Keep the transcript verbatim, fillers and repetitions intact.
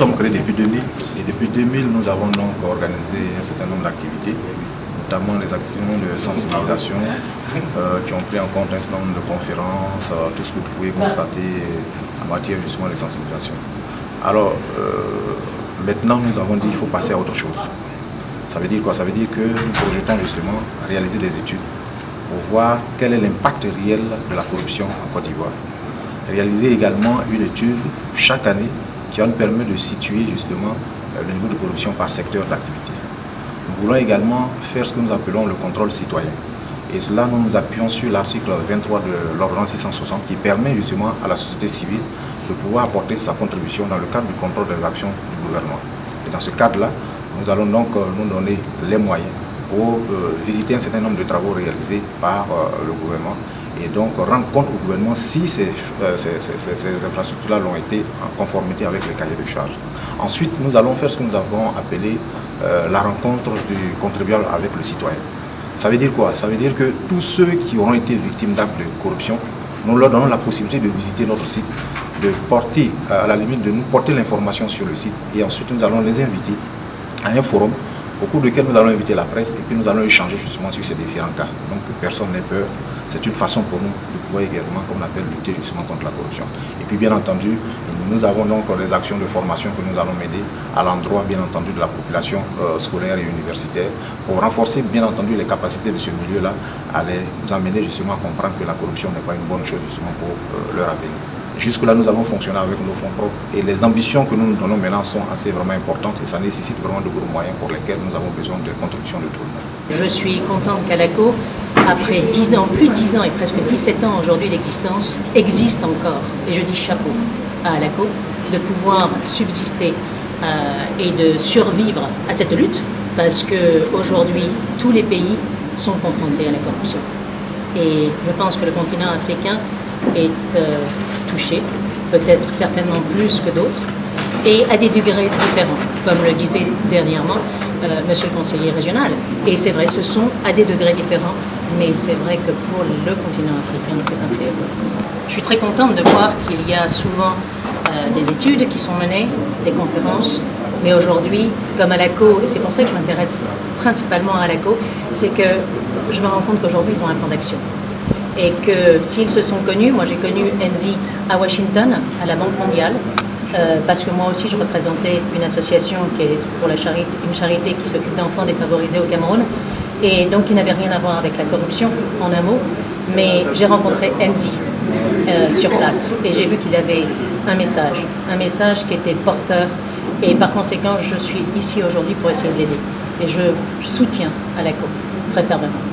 sommes créés depuis deux mille et depuis deux mille, nous avons donc organisé un certain nombre d'activités, notamment les actions de sensibilisation euh, qui ont pris en compte un certain nombre de conférences, euh, tout ce que vous pouvez constater en matière justement de sensibilisation. Alors, euh, maintenant nous avons dit qu'il faut passer à autre chose. Ça veut dire quoi? Ça veut dire que nous projetons justement réaliser des études pour voir quel est l'impact réel de la corruption en Côte d'Ivoire. Réaliser également une étude chaque année qui va nous permettre de situer justement le niveau de corruption par secteur d'activité. Nous voulons également faire ce que nous appelons le contrôle citoyen. Et cela, nous nous appuyons sur l'article vingt-trois de l'ordonnance six cent soixante qui permet justement à la société civile de pouvoir apporter sa contribution dans le cadre du contrôle des actions du gouvernement. Et dans ce cadre-là, nous allons donc nous donner les moyens pour euh, visiter un certain nombre de travaux réalisés par euh, le gouvernement et donc rendre compte au gouvernement si ces, euh, ces, ces, ces infrastructures-là ont été en conformité avec les cahiers de charges. Ensuite, nous allons faire ce que nous avons appelé euh, la rencontre du contribuable avec le citoyen. Ça veut dire quoi? Ça veut dire que tous ceux qui auront été victimes d'actes de corruption, nous leur donnons la possibilité de visiter notre site, de porter, à la limite de nous porter l'information sur le site et ensuite nous allons les inviter à un forum au cours duquel nous allons inviter la presse et puis nous allons échanger justement sur ces différents cas. Donc que personne n'ait peur, c'est une façon pour nous de pouvoir également, comme on appelle, lutter justement contre la corruption. Et puis bien entendu, nous avons donc des actions de formation que nous allons mener à l'endroit bien entendu de la population euh, scolaire et universitaire pour renforcer bien entendu les capacités de ce milieu-là à les amener justement à comprendre que la corruption n'est pas une bonne chose justement pour euh, leur avenir. Jusque-là, nous avons fonctionné avec nos fonds propres et les ambitions que nous nous donnons maintenant sont assez vraiment importantes et ça nécessite vraiment de gros moyens pour lesquels nous avons besoin de contributions de tout le monde. Je suis contente qu'Alaco, après dix ans, plus de dix ans et presque dix-sept ans aujourd'hui d'existence, existe encore. Et je dis chapeau à Alaco de pouvoir subsister euh, et de survivre à cette lutte parce qu'aujourd'hui, tous les pays sont confrontés à la corruption. Et je pense que le continent africain est euh, touché, peut-être certainement plus que d'autres, et à des degrés différents, comme le disait dernièrement euh, monsieur le conseiller régional. Et c'est vrai, ce sont à des degrés différents, mais c'est vrai que pour le continent africain, c'est un fléau. Je suis très contente de voir qu'il y a souvent euh, des études qui sont menées, des conférences, mais aujourd'hui, comme Alaco, et c'est pour ça que je m'intéresse principalement à Alaco, c'est que je me rends compte qu'aujourd'hui, ils ont un plan d'action. Et que s'ils se sont connus, moi j'ai connu Enzi à Washington, à la Banque mondiale, euh, parce que moi aussi je représentais une association qui est pour la charité, une charité qui s'occupe d'enfants défavorisés au Cameroun, et donc qui n'avait rien à voir avec la corruption, en un mot, mais j'ai rencontré Enzi euh, sur place, et j'ai vu qu'il avait un message, un message qui était porteur, et par conséquent je suis ici aujourd'hui pour essayer de l'aider, et je, je soutiens Alaco très fermement.